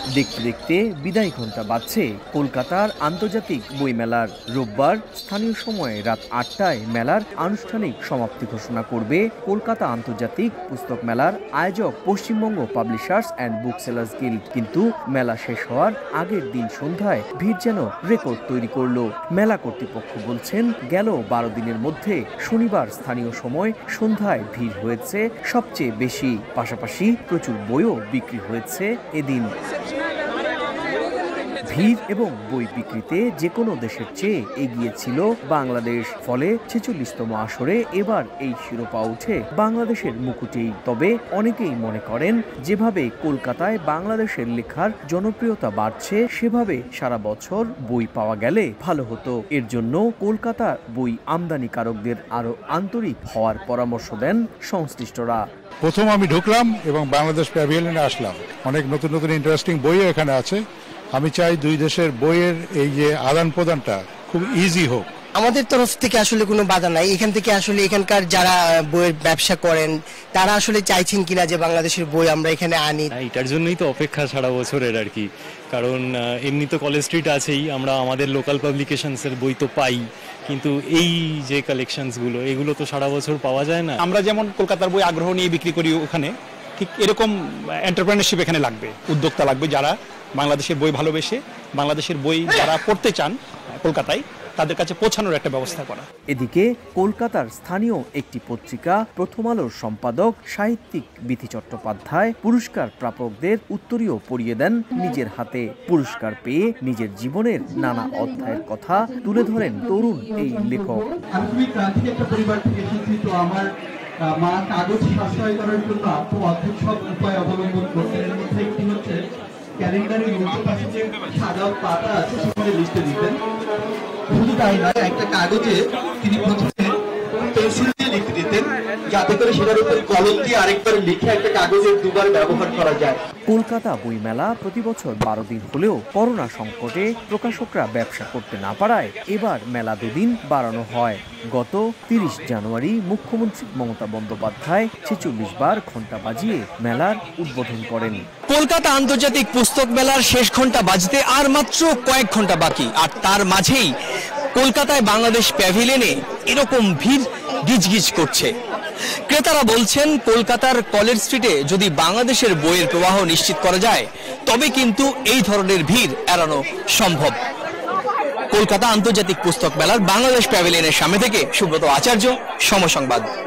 দেখতে দেখতে বিদায় ঘণ্টা বাজছে কলকাতার আন্তর্জাতিক বইমেলার। রোববার স্থানীয় সময়ে রাত ৮টায় মেলার আনুষ্ঠানিক সমাপ্তি ঘোষণা করবে কলকাতা আন্তর্জাতিক পুস্তক মেলার আয়োজক Paschimbanga publishers and book sellers guild. কিন্তু মেলা শেষ হওয়ার আগের দিন সন্ধ্যায় ভিড় যেন রেকর্ড তৈরি করল। মেলা কর্তৃপক্ষ বলছেন, গেল ১২ দিনের মধ্যে শনিবার স্থানীয় সময় সন্ধ্যায় ভিড় হয়েছে সবচেয়ে বেশি। পাশাপাশি প্রচুর বইও বিক্রি হয়েছে এদিন। ভিড় এবং বই বিক্রিতে যে কোনো দেশের চেয়ে এগিয়ে ছিল বাংলাদেশ। ফলে ৪৬তম আসরে এবার এই শিরোপা উঠে বাংলাদেশের মুকুটেই। তবে অনেকেই মনে করেন, যেভাবে কলকাতায় বাংলাদেশের লেখার জনপ্রিয়তা বাড়ছে, সেভাবে সারা বছর বই পাওয়া গেলে ভালো হতো। এর জন্য কলকাতার বই আমদানিকারকদের আরো আন্তরিক হওয়ার পরামর্শ দেন সংশ্লিষ্টরা। প্রথম আমি ঢুকলাম এবং বাংলাদেশ প্যাভিলিয়নে আসলাম। অনেক নতুন নতুন ইন্টারেস্টিং বইও এখানে আছে। আমি চাই দুই দেশের বইয়ের এই যে আদান প্রদানটা খুব ইজি হোক। আমাদের তরফ থেকে আসলে কোনো বাধা নাই। এখান থেকে আসলে এখানকার যারা বইয়ের ব্যবসা করেন তারা আসলে চাইছেন কিনা যে বাংলাদেশের বই আমরা এখানে আনি। এটার জন্যই তো অপেক্ষা সারা বছরের আর কি। কারণ এমনি তো কলেজ স্ট্রিট আছেই, আমরা আমাদের লোকাল পাবলিকেশনসের বই তো পাই, কিন্তু এই যে কালেকশনসগুলো এগুলো তো সারা বছর পাওয়া যায় না। আমরা যেমন কলকাতার বই আগ্রহ নিয়ে বিক্রি করি ওখানে, ঠিক এরকম এন্টারপ্রেনারশিপ এখানে লাগবে, উদ্যোক্তা লাগবে যারা বাংলাদেশের বই ভালোবেসে বাংলাদেশের বই যারা পড়তে চান কলকাতায় তাদের কাছে পৌঁছানোর একটা ব্যবস্থা করা। এদিকে কলকাতার স্থানীয় একটি পত্রিকা প্রথম আলোর সম্পাদক সাহিত্যিক বিথি চট্টোপাধ্যায় পুরস্কার প্রাপকদের উত্তরীয় পড়িয়ে দেন নিজের হাতে। পুরস্কার পেয়ে নিজের জীবনের নানা অধ্যায়ের কথা তুলে ধরেন তরুণ এই লেখক। মা কাগজ সাশ্রয় করার জন্য খুব অদ্ভুত সব উপায় অবলম্বন করতেন। এর মধ্যে একটি হচ্ছে ক্যালেন্ডারের উল্টো পাশে যে সাদা পাতা আছে সেখানে লিখতে দিতেন। শুধু তাই নয়, একটা কাগজে তিনি প্রথমে পেন্সিল দিয়ে লিখতে দিতেন, যাতে করে সেটার উপর কলম দিয়ে আরেকবার লিখে একটা কাগজের দুবার ব্যবহার করা যায়। কলকাতা বইমেলা প্রতি বছর ১২ দিন হলেও করোনা সংকটে প্রকাশকরা ব্যবসা করতে না পারায় এবার মেলা দুদিন বাড়ানো হয়। গত ৩০ জানুয়ারি মুখ্যমন্ত্রী মমতা বন্দ্যোপাধ্যায় ৪৬ বার ঘণ্টা বাজিয়ে মেলার উদ্বোধন করেন। কলকাতা আন্তর্জাতিক পুস্তক মেলার শেষ ঘণ্টা বাজতে আর মাত্র কয়েক ঘন্টা বাকি, আর তার মাঝেই কলকাতায় বাংলাদেশ প্যাভিলিয়নে এরকম ভিড় গিজগিজ করছে। ক্রেতারা বলছেন, কলকাতার কলেজ স্ট্রিটে যদি বাংলাদেশের বইয়ের প্রবাহ নিশ্চিত করা যায় তবে কিন্তু এই ধরনের ভিড় এড়ানো সম্ভব। কলকাতা আন্তর্জাতিক পুস্তক মেলার বাংলাদেশ প্যাভিলিয়নের সামনে থেকে সুব্রত আচার্য, সময় সংবাদ।